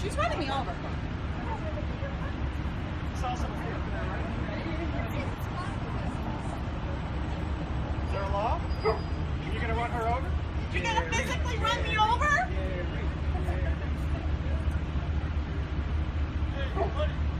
She's running me over. Is there a law? Are you going to run her over? You're going to physically run me over? Hey, buddy.